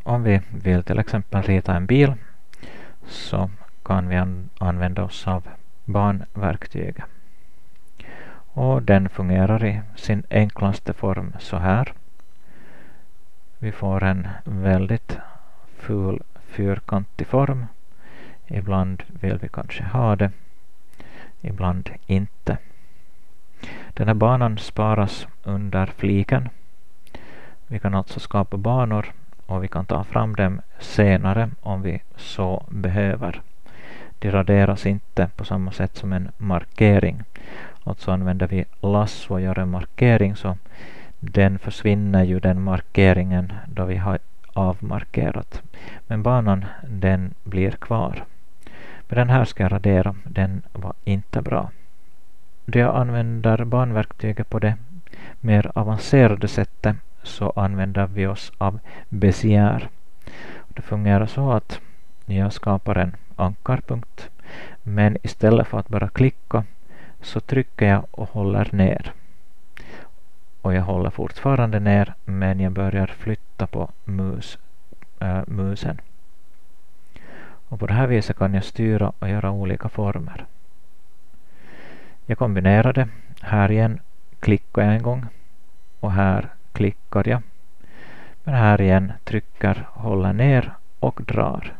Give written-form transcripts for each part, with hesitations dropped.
Om vi vill till exempel rita en bil så kan vi använda oss av banverktyget. Och den fungerar i sin enklaste form så här. Vi får en väldigt ful fyrkantig form. Ibland vill vi kanske ha det, ibland inte. Den här banan sparas under fliken. Vi kan alltså skapa banor och vi kan ta fram dem senare om vi så behöver. De raderas inte på samma sätt som en markering. Alltså använder vi lasso och gör en markering så den försvinner ju den markeringen då vi har avmarkerat. Men banan den blir kvar. Men den här ska jag radera, den var inte bra. Då jag använder banverktyget på det mer avancerade sättet så använder vi oss av Bezier. Det fungerar så att jag skapar en ankarpunkt, men istället för att bara klicka så trycker jag och håller ner. Och jag håller fortfarande ner, men jag börjar flytta på musen. Och på det här viset kan jag styra och göra olika former. Jag kombinerar det. Här igen klickar jag en gång och här klickar jag. Men här igen trycker, håller ner och drar.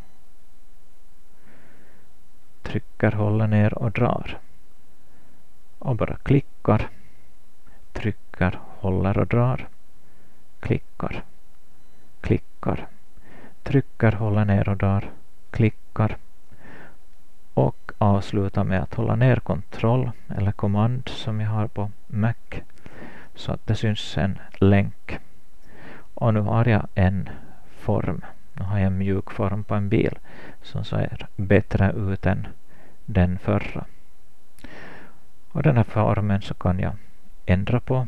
Trycker, håller ner och drar. Och bara klickar. Trycker, håller och drar. Klickar. Klickar. Trycker, håller ner och drar. Klickar. Och avslutar med att hålla ner kontroll eller kommand som jag har på Mac. Så att det syns en länk. Och nu har jag en form. Nu har jag en mjuk form på en bil som ser bättre ut än den förra. Och den här formen så kan jag ändra på.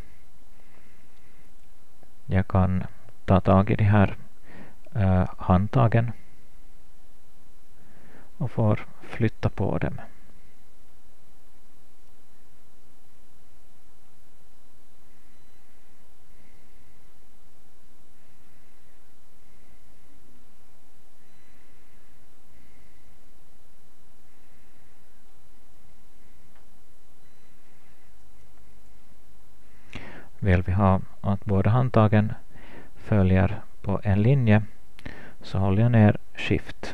Jag kan ta tag i de här handtagen och får flytta på dem. Vill vi ha att båda handtagen följer på en linje så håller jag ner Shift.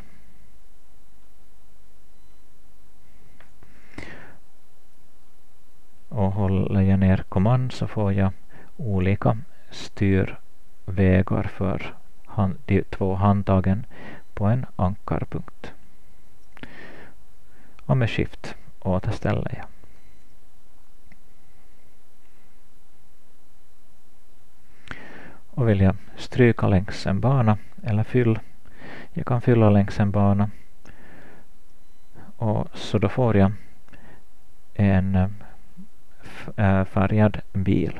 Och håller jag ner kommand så får jag olika styrvägar för de två handtagen på en ankarpunkt. Och med Shift återställer jag. Och vill jag stryka längs en bana eller jag kan fylla längs en bana. Och så då får jag en färgad bil.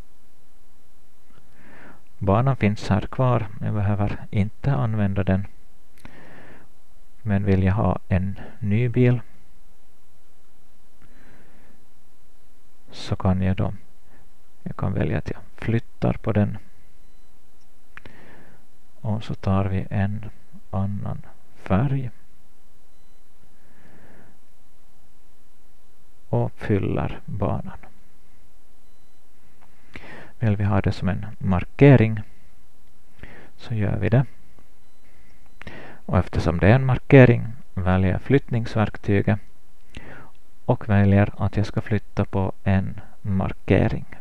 Banan finns här kvar. Jag behöver inte använda den. Men vill jag ha en ny bil så kan jag kan välja att jag flyttar på den. Och så tar vi en annan färg. Och fyller banan. Vill vi ha det som en markering så gör vi det. Och eftersom det är en markering väljer jag flyttningsverktyget och väljer att jag ska flytta på en markering.